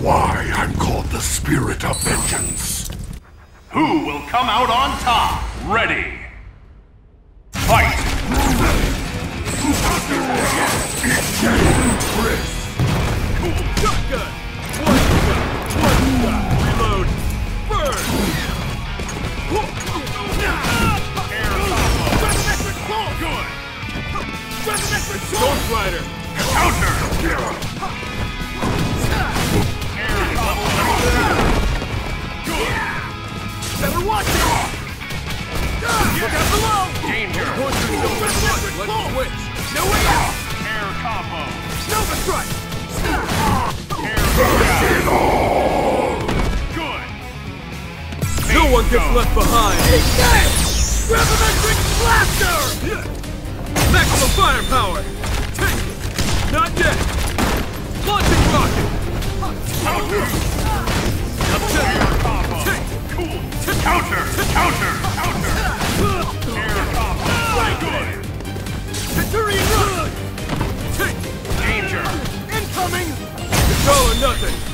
why I'm called the Spirit of Vengeance. Who will come out on top? Ready! Fight! Shotgun! One shot! Reload! Burn! Air combo! Resurrection claw! Good! Resurrection Ghost Rider! Counter! Air combo! Good! Better watch it! Look out below! Danger! Let's switch! No way out! Air combo! Nova Strike! Air combo! Good! No one gets left behind! He's dead! Resurrection Blaster! Maximum firepower! Take it! Not dead! Launching rocket! Counter! Air combo! Cool! Counter! Counter! Counter! Air combo! Good! Centurion Run! Take it! Danger! Incoming! It's all or nothing!